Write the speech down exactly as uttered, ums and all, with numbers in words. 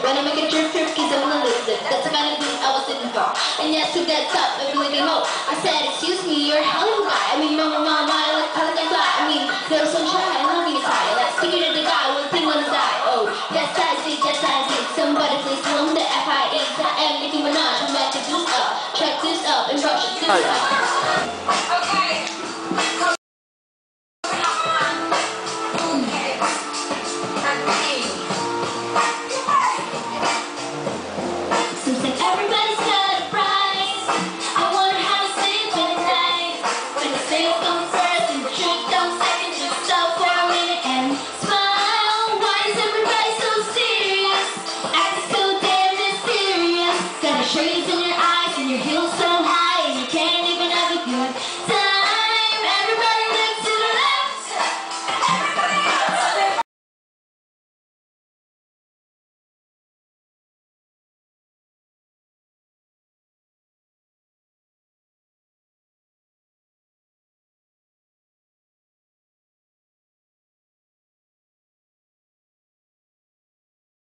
When I make a trip trip, cause I'm gonna lose it. That's the kind of thing I was looking for. And yes, to get up, I really didn't know. I said, excuse me, you're a hell of a guy. I mean, mama, mama, I like pelican fly. I mean, there's some shy, I'm not being shy. Like speaking to the guy, one thing on his eye. Oh, yes, I did, yes, I did. Somebody please tell him the F I E. I am Nicki Minaj, I'm about to juice up. Check this up and brush it, this up.